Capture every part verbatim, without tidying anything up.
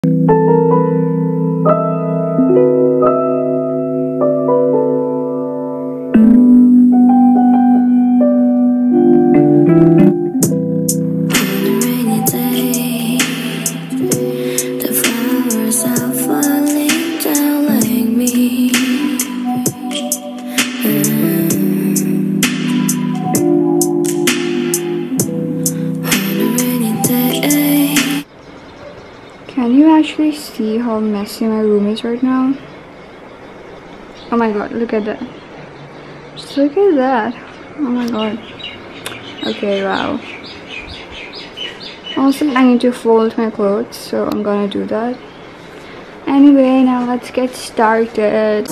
Can you actually see how messy my room is right now? Oh my god, look at that. Just look at that. Oh my god. Okay, wow. Also, I need to fold my clothes, so I'm gonna do that. Anyway, now let's get started.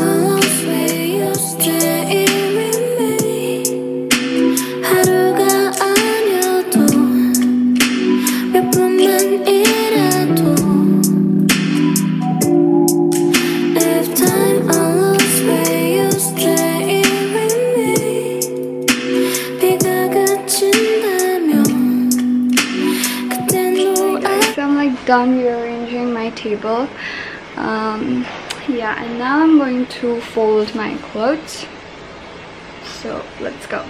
Done rearranging my table. Um, yeah, and now I'm going to fold my clothes. So let's go.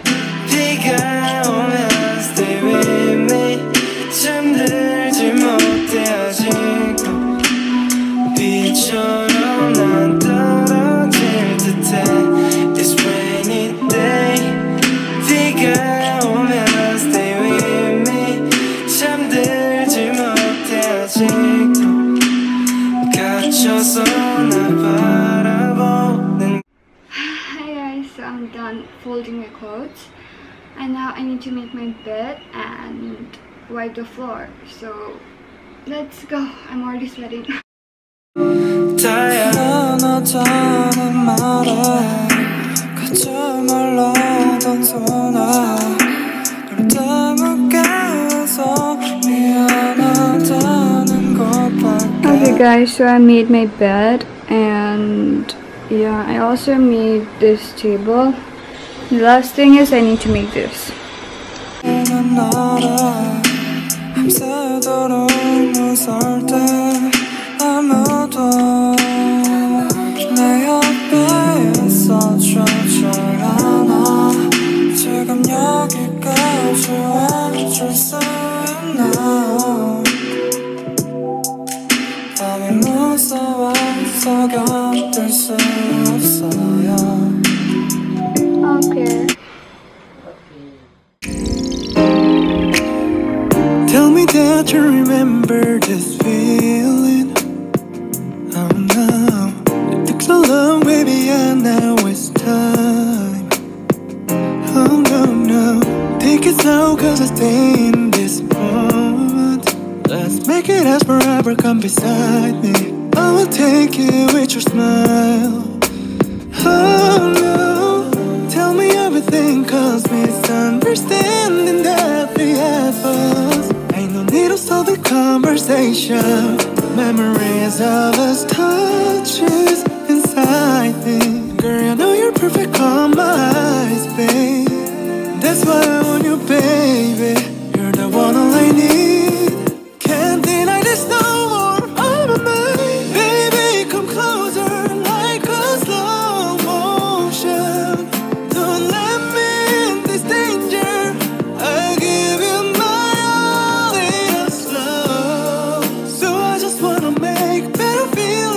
Hi guys, so I'm done folding my clothes and now I need to make my bed and wipe the floor. So let's go. I'm already sweating. Okay guys, so I made my bed and yeah, I also made this table. The last thing is I need to make this. Okay. Tell me that you remember this feeling. Oh no, it took so long, baby, and now it's time. Oh no, no, take it slow, cause I stay in this moment. Let's make it last forever, come beside me. I will take you with your smile. Oh no, tell me everything, cause misunderstanding that we have us. Ain't no need to solve the conversation. Memories of us touches inside me. Girl, I know you're perfect on my eyes, babe. That's why I want you, baby. You're the one all I need. Can't deny this no more. I'm a man. Baby, come closer like a slow motion. Don't let me in this danger. I give you my all in a slow. So I just wanna make better feel.